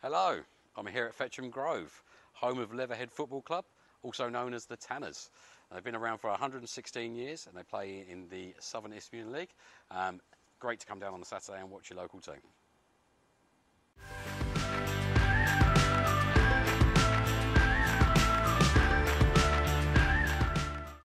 Hello, I'm here at Fetcham Grove, home of Leatherhead Football Club, also known as the Tanners. They've been around for 116 years and they play in the Southern Isthmian League. Great to come down on a Saturday and watch your local team.